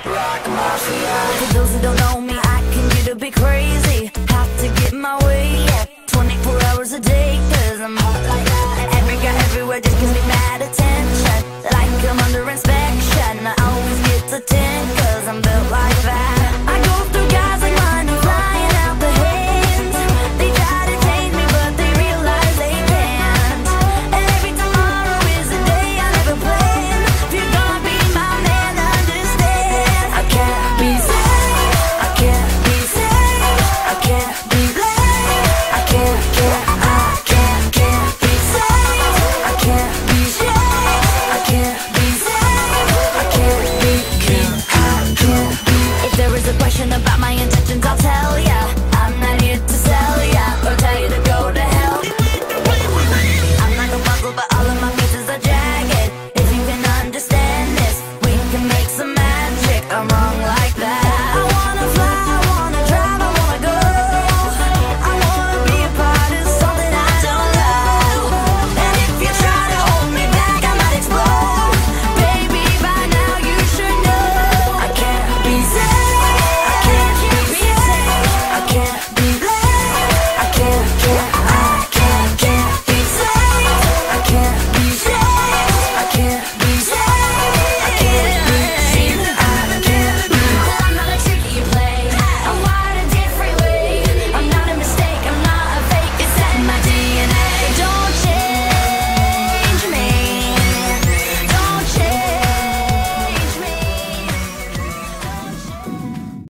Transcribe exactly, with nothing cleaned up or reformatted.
like a mafia. For those who don't know me, I can get a bit crazy. Have to get my way, yeah, twenty-four hours a day, cause I'm hot like that. And every guy everywhere just gives me mad attention, like I'm under inspection. I always get to ten, cause I'm built like that. I go through guys like money flying out the hands. They try to change me, but they realize they can't. And every tomorrow is a day I never planned. If you're gonna be my man, understand. I can't be saved, I can't be saved, I can't be late, I can't, can't, I can't, can't be saved, I can't be shaved, I can't be saved, I can't be, can't, I can't be. If there is a question about my intentions, I'll tell ya. I'm not here to sell ya or tell you to go to hell. I'm like a puzzle, but all of my pieces are jagged. If you can understand this, we can make some magic. I'm wrong like